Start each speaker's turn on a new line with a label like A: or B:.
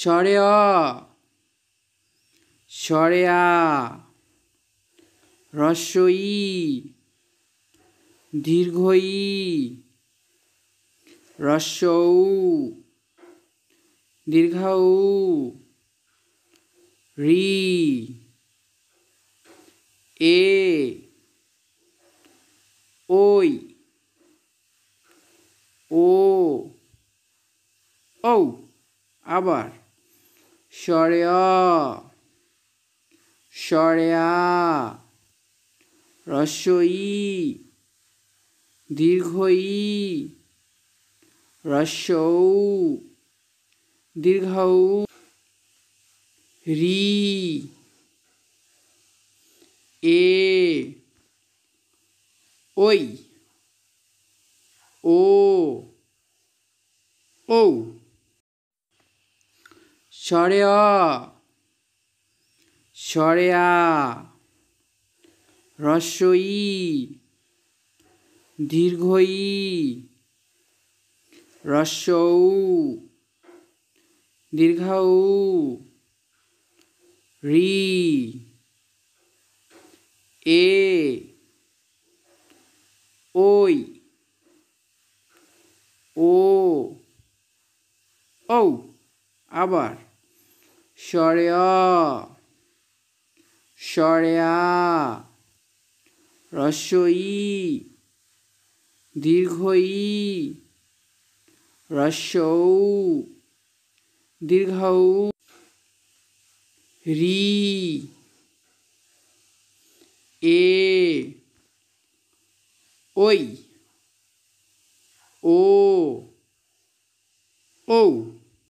A: স্বরে অ, স্বরে আ, হ্রস্ব ই, দীর্ঘ ই, হ্রস্ব উ, দীর্ঘ উ, রি, এ, ওই, ও, ঔ। আবার স্বরে অ, স্বরে আ, হ্রস্ব ই, দীর্ঘ ই, হ্রস্ব উ, দীর্ঘ উ, রি, এ, ওই, ও, ঔ। স্বরে অ, স্বরে আ, হ্রস্ব ই, দীর্ঘ ই, হ্রস্ব উ, দীর্ঘ উ, রি, এ, ওই, ও, ঔ। আবার স্বরে অ, স্বরে আ, হ্রস্ব ই, দীর্ঘ ই, হ্রস্ব উ, দীর্ঘ উ, রি, এ, ওই, ও, ঔ।